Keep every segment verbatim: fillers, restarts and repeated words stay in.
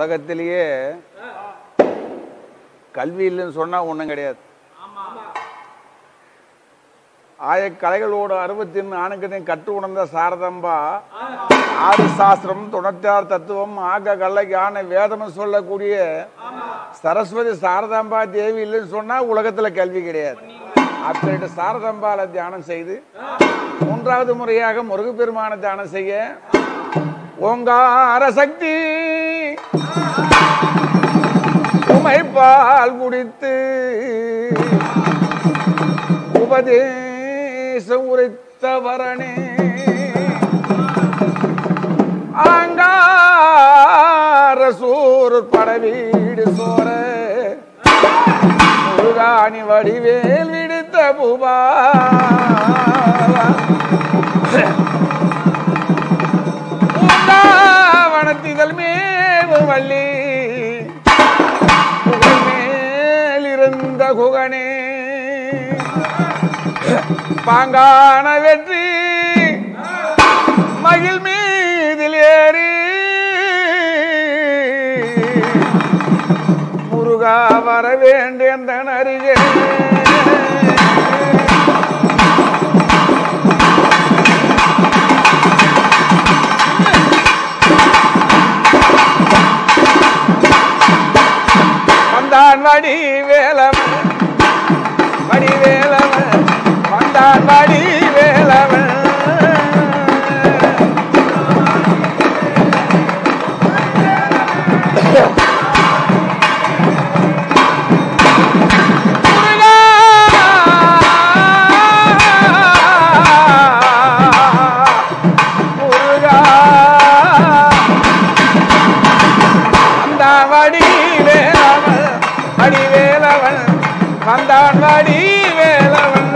உலகத்திலேயே கல்வி இல்லைன்னு சொன்னா ஒண்ணும் கிடையாது. ஆயக்கலைகளோடு அறுபத்தி ஒன்று ஆணுக்கத்தையும் கற்று உணர்ந்த சாரதம்பா ஆறு சாஸ்திரம் தொண்ணூத்தாறு தத்துவம் ஆக கல்ல ஞான வேதம் சொல்லக்கூடிய சரஸ்வதி சாரதாம்பா தேவி இல்லைன்னு சொன்னா உலகத்துல கல்வி கிடையாது. அப்படின்ட்டு சாரதாம்பால தியானம் செய்து மூன்றாவது முறையாக முருகப்பெருமான தியானம் செய்ய ஓங்கார சக்தி உமைப்பால் குடித்து உபதேசம் உரைத்தவரணே ஆங்கார சூர் படவீடு சோர முருகாணி வடிவேல் விடுத்த பூபா வனத்திதழ் மேவு வள்ளி புகழ் மேலிருந்த குகனே பாங்கான வெற்றி மகிழ் மீதில் ஏறி முருகா வர வேண்டிய அருகே வந்தான் வடி வேலவன் வடி வேலவன் வந்தான் வடி வேலவன் வந்தான் வாடி வேலவன்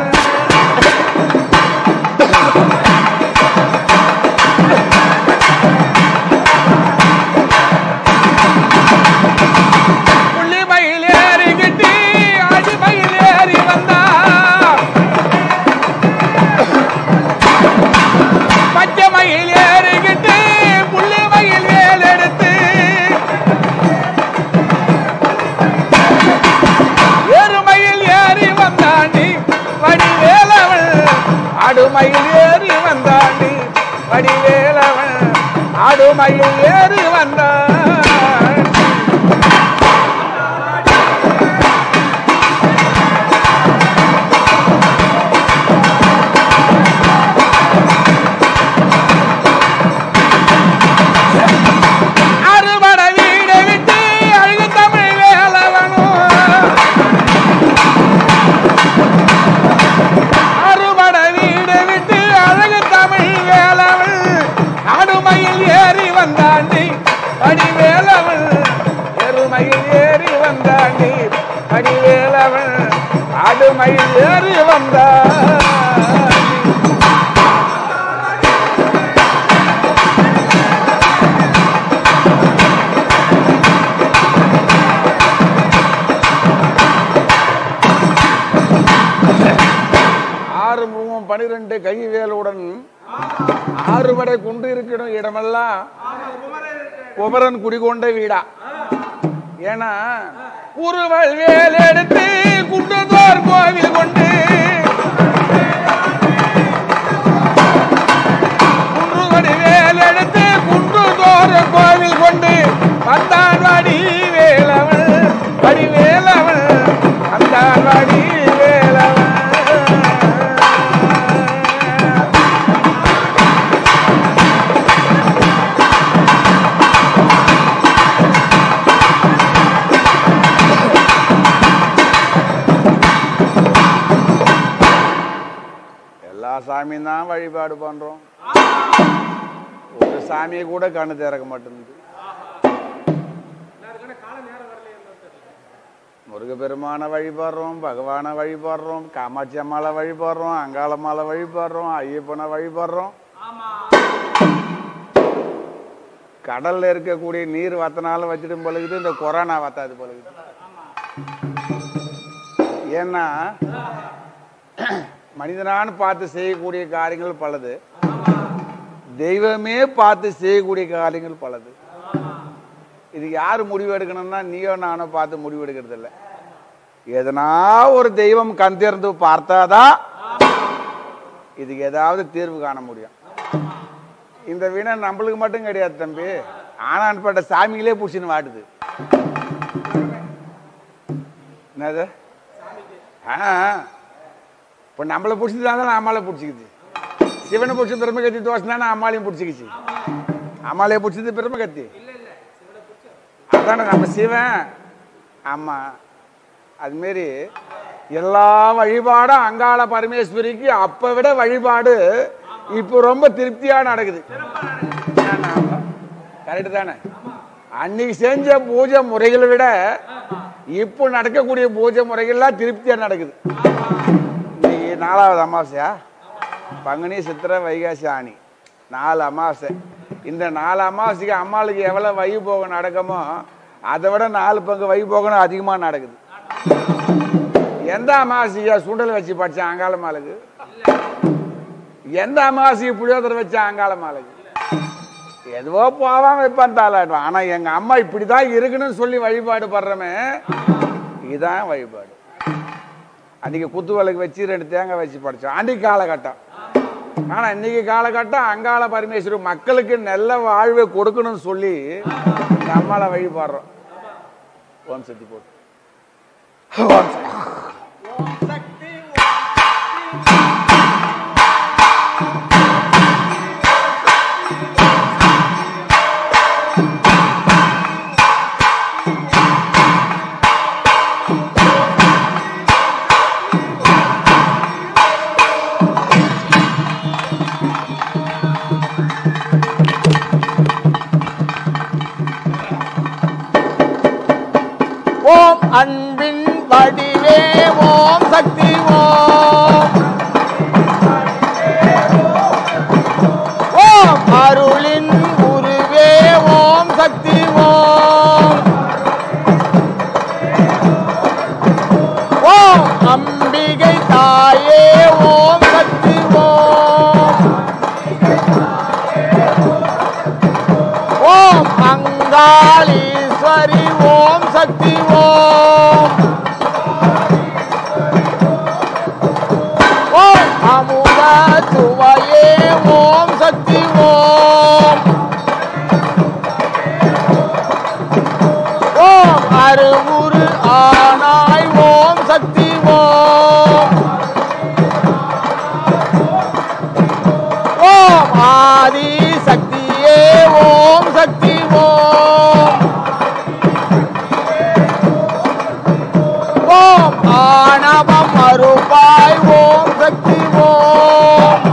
புள்ளி மயில் ஏறிக்கிட்டு அடி மயில் ஏறி வந்தான் பச்சை மயில் ஏறிக்கிட்டு புள்ளி மயில் வேல் எடுத்து அடுமையில் ஏறி வந்தாண்டி வடிவேலவன் அடுமையில் ஏறி வந்தான் அறுபட வீடை விட்டு அழகு தமிழ் வேலவனும் அடுமையில் ஏறி வந்தாண்டி வடிவேலவன் எருமையில் ஏறி வந்தாண்டி வடிவேலவன் அடுமையில் ஏறி வந்தான் ஆறு மூவம் பனிரெண்டு கைவேலுடன் ஆறுபடை குண்டு இருக்கணும் இடமெல்லாம் குமரன் குடிகொண்ட வீடா. ஏன்னா குருவல் வேல் எடுத்து குன்றதோர் கோவில் கொண்டு குன்றுவடி வேல் எடுத்து குன்றதோர் கோவில் கொண்டு வந்தான் வாடி வேலவன் வடி வேலவன் வந்தான் வாடி வேலவன் சாமி தான் வழிபாடு பண்றோம். ஒரு சாமியை கூட கண்ணு திறக்க மாட்டேங்குது. முருகப்பெருமான வழிபாடுறோம், பகவான வழிபாடுறோம், காமாட்சி அம்மாவை வழிபாடுறோம், அங்காளம்மாவை வழிபாடுறோம், ஐயப்பனை வழிபாடுறோம். கடல்ல இருக்கக்கூடிய நீர் வத்தனாலும் வச்சுட்டு பழகுது, இந்த கொரோனா வத்தாது பழகுது. ஏன்னா மனிதனான்னு பார்த்து செய்யக்கூடிய காரியங்கள் பலது, தெய்வமே பார்த்து செய்யக்கூடிய காரியங்கள் பலது. இது யாரு முடிவு எடுக்கணும்னா நீயோ நானோ பார்த்து முடிவு எடுக்கிறது இல்லை. எதனா ஒரு தெய்வம் கண் திறந்து பார்த்தாதான் இதுக்கு ஏதாவது தீர்வு காண முடியும். இந்த வினை நம்மளுக்கு மட்டும் கிடையாது தம்பி, ஆனான்பட்ட சாமிகளே பிடிச்சின்னு வாட்டுது. என்னது? ஆ இப்போ நம்மளை பிடிச்சதுதான் அம்மாவை பிடிச்சிக்கிச்சு. சிவனை பிடிச்ச பெருமை கத்தி தோசைனா அம்மாலையும் பிடிச்சிக்கிச்சு. அம்மாலையே பிடிச்சது பெருமை கத்தி அதானே நம்ம சிவன். ஆமா, அதுமாரி எல்லா வழிபாடும் அங்காள பரமேஸ்வரிக்கு அப்ப விட வழிபாடு இப்போ ரொம்ப திருப்தியா நடக்குது. கரெக்டு தானே? அன்னைக்கு செஞ்ச பூஜை முறைகளை விட இப்போ நடக்கக்கூடிய பூஜை முறைகள்லாம் திருப்தியா நடக்குது. இன்னைக்கு நாலாவது அமாவாசையா? பங்குனி சித்திரை வைகாசி ஆனி நாலு அமாவாசை. இந்த நாலு அமாவாசைக்கு அம்மாளுக்கு எவ்வளவு வை போகம் நடக்குமோ அதை விட நாலு பங்கு வை போகணும் அதிகமா நடக்குது. எந்த அமாவாசையா சுண்டல் வச்சு படிச்சேன் அங்காள மாளுக்கு? எந்த அமாவாசைக்கு புளியோதரை வச்சேன் அங்காள மாளுக்கு? எதுவோ போவான் வைப்பான் தாளாடுவான். ஆனா எங்க அம்மா இப்படிதான் இருக்குன்னு சொல்லி வழிபாடு படுறமே, இதுதான் வழிபாடு. அன்னைக்கு குத்து விளக்கு வச்சு ரெண்டு தேங்காய் வச்சு படிச்சோம் அன்னைக்கு காலகட்டம். ஆனா இன்னைக்கு காலகட்டம் அங்காள பரமேஸ்வரி மக்களுக்கு நல்ல வாழ்வை கொடுக்கணும்னு சொல்லி நம்மள வழிபாடுறோம். ஓம் சக்தி போட்டு அன்பின் வடிவே ஓம் சக்தி ஓம். ஓம் அருளின் குருவே ஓம் சக்தி ஓம். ஓம் அம்பிகை தாயே ஓம் சக்தி ஓம். ஓம் அங்காளீஸ்வரி ஓம் சக்தி ஓம். ஓம் அமுத சுவையே ஓம் சக்தி ஓம். ஓம் அருவுரு ஆனாய் ஓம் சக்தி ஓம். ஓம் ஆதி சக்தியே ஓம் சக்தி ஓம். ஓம் ஆணவம் அருப்பாய் ஓம் சக்தி ஓம்.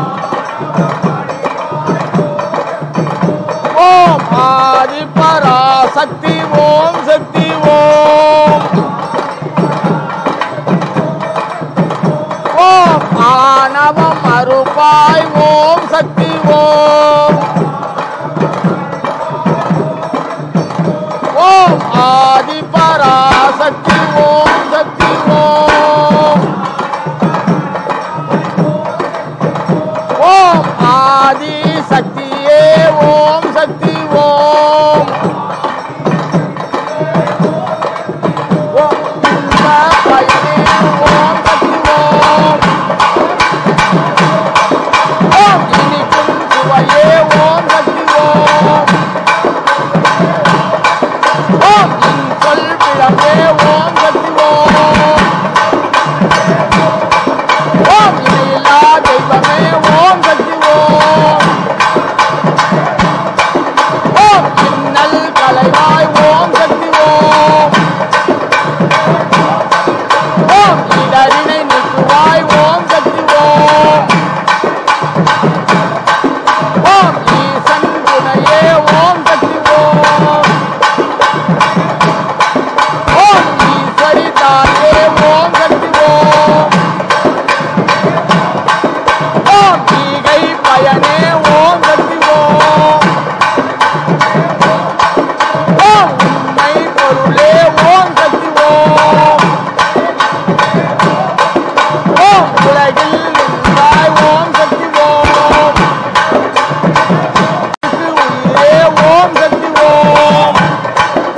ஓம் ஆதி பராசக்தி ஓம் சக்தி ஓம். ஓம் ஆணவம் அருப்பாய் ஓம் சக்தி ஓம். ஓம் ஆதி பராசக்தி ஓம் சக்தி ஓம். ஓம் ஆதி சக்தியே ஓம் சக்தி ஓம். ஓம் பயனே ஓம் சக்தி ஓம். ஓம் இனிக்கும் சுவையே ஓம் சக்தி ஓம். ஓம் சொல் பிழம்பே ஓம் சக்தி ஓம். ஓம் இணையில்லா தெய்வமே ஓம் சக்தி ஓம். ஓம் இன்னல் கலைவாய் ஓம் சக்தி ஓம். ஓம் இடரினை நீக்குவாய் ஓம் சக்தி ஓம். ஓம் ஈசன் துணையே ஓம் சக்தி ஓம். ஓம் ஈஸ்வரி தாயே ஓம் சக்தி ஓம். ஓம் ஈகை பயனே ஓம் சக்தி ஓம். ஓம் உண்மை பொருளே ஓம் சக்தி ஓம். ஓம் உலகில் நின்றாய் ஓம் சக்தி ஓம். உயிரே ஓம் சக்தி ஓம்.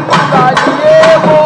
அம்மன் தாயே ஓம்